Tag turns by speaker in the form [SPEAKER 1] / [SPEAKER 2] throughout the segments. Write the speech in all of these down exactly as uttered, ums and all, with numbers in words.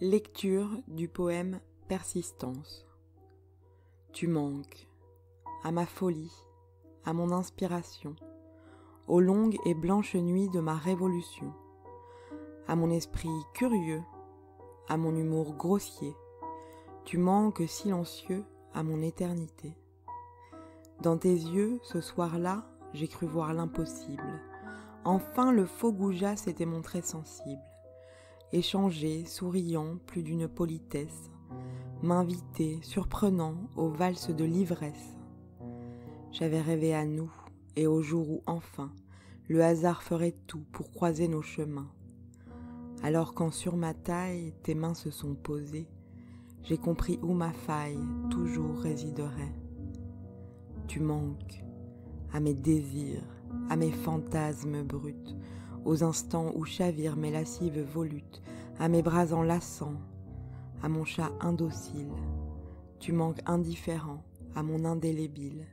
[SPEAKER 1] Lecture du poème Persistance. Tu manques à ma folie, à mon inspiration, aux longues et blanches nuits de ma révolution, à mon esprit curieux, à mon humour grossier. Tu manques silencieux à mon éternité. Dans tes yeux, ce soir-là, j'ai cru voir l'impossible. Enfin le faux goujat s'était montré sensible. Échanger, souriant, plus d'une politesse, m'inviter, surprenant, aux valses de l'ivresse. J'avais rêvé à nous, et au jour où enfin, le hasard ferait tout pour croiser nos chemins. Alors quand sur ma taille, tes mains se sont posées, j'ai compris où ma faille toujours résiderait. Tu manques à mes désirs, à mes fantasmes bruts, aux instants où chavirent mes lascives volutes, à mes bras enlaçants, à mon chat indocile. Tu manques indifférent à mon indélébile.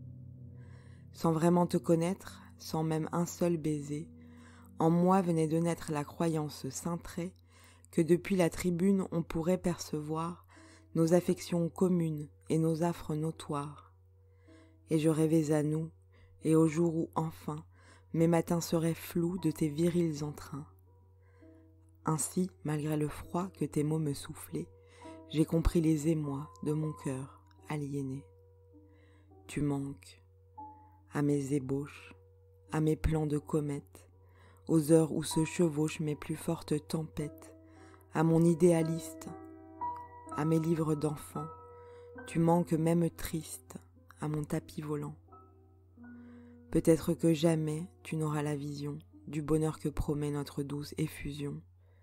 [SPEAKER 1] Sans vraiment te connaître, sans même un seul baiser, en moi venait de naître la croyance cintrée que depuis la tribune on pourrait percevoir nos affections communes et nos affres notoires. Et je rêvais à nous, et au jour où enfin mes matins seraient flous de tes virils entrains. Ainsi, malgré le froid que tes mots me soufflaient, j'ai compris les émois de mon cœur aliéné. Tu manques à mes ébauches, à mes plans de comète, aux heures où se chevauchent mes plus fortes tempêtes, à mon idéaliste, à mes livres d'enfants. Tu manques même triste à mon tapis volant. Peut-être que jamais tu n'auras la vision du bonheur que promet notre douce effusion.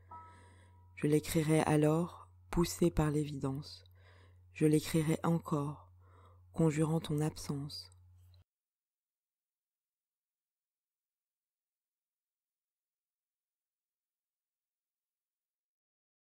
[SPEAKER 1] Je l'écrirai alors, poussé par l'évidence. Je l'écrirai encore, conjurant ton absence